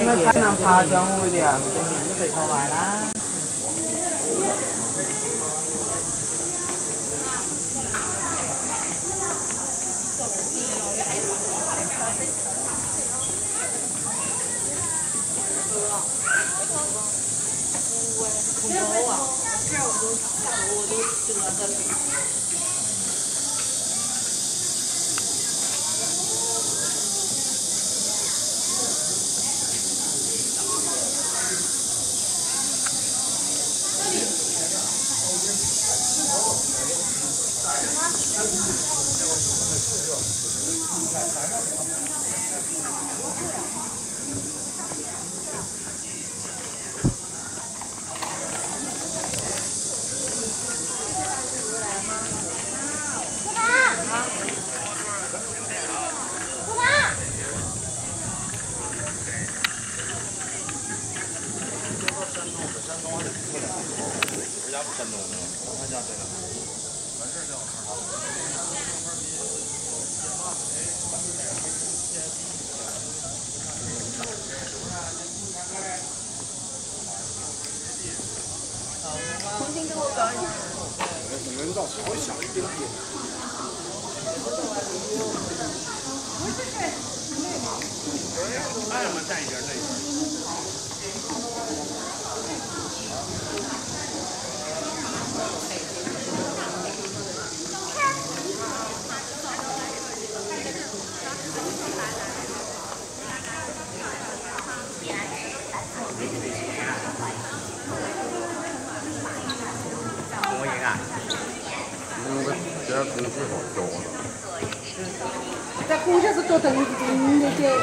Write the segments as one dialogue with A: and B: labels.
A: 咁啊，睇能爬上去啲啊，唔俾人都被破壞啦。
B: 重新给我搞一下。
C: 能到稍微小一点点。爱嘛带一点那个。
D: 我赢啊！这个东西好多。
B: 这估计是做等那些。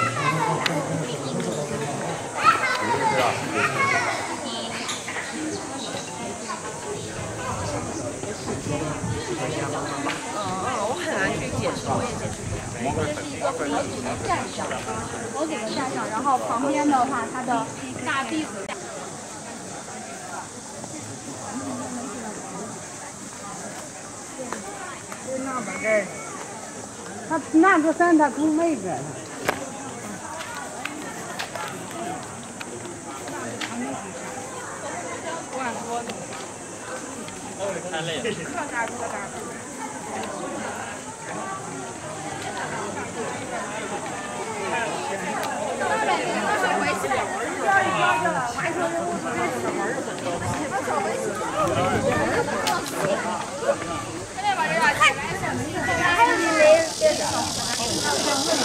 B: 我很难去解释，我也解释不了。
E: 这是一个佛祖的站像，佛祖的站像，然后旁边的话，它的大弟子。
A: 那么个，他那个山他空那个。
D: 太累了。
E: 还有你没？